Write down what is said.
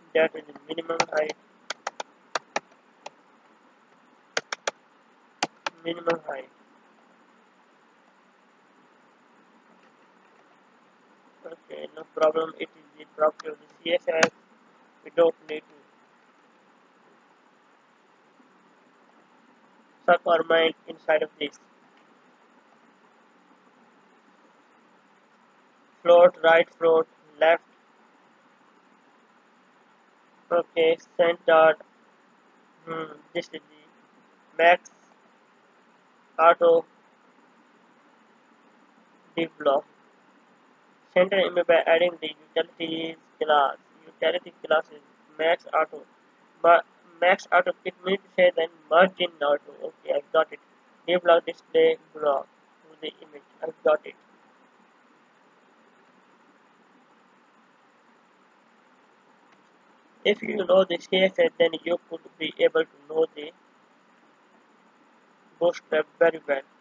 that is minimum height. Minimum height. Okay, no problem. It is the property of the CSS. We don't need to suck our mind inside of this. Float, right float, left. Okay, center. This is the max auto div block. Center image by adding the utilities class. Utility class is max auto. But max auto, it means to say then margin auto. Okay, I got it. Div block display block to the image. I got it. If you know the CSS, then you could be able to know the Bootstrap very well.